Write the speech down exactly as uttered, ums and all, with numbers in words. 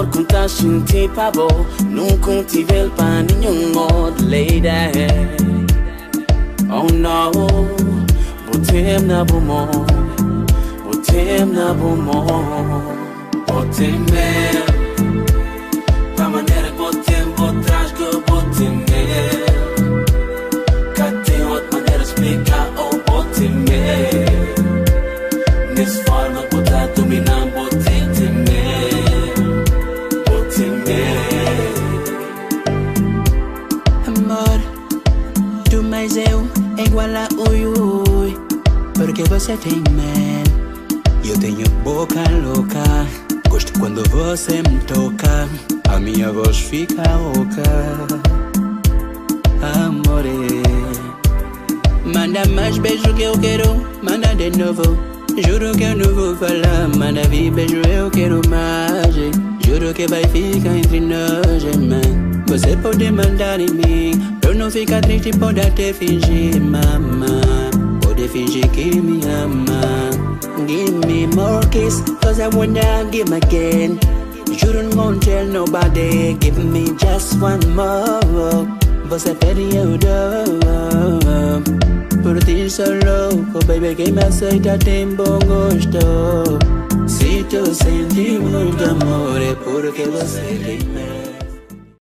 amor com tá senti pra bo, nunca tive pra nenhum outro lady. Oh no, botem na bumon, botem na bumon, botem mel, pra maneira que botem, botrás que botem mel. Cá tem outra maneira de explicar, oh botem mel. Nessa forma que botar dominar, botem mel, botem mel. Amor, tu mais eu é igual a ui ui, porque você tem mel. Eu tenho boca louca, gosto quando você me toca, a minha voz fica rouca. Amore, manda mais beijo que eu quero, manda de novo. Juro que eu não vou falar, manda vir beijo, eu quero mais. Juro que vai ficar entre nós, man. Você pode mandar em mim, pra eu não ficar triste, pode até fingir, mama. Pode fingir que me ama. Give me more kiss, cause I wanna give again. Juro não vou tell nobody, give me just one more. Você pede eu dou, por ti sou louco, baby, quem me aceita tem bom gosto. Se tu sente muito amor é porque você tem medo.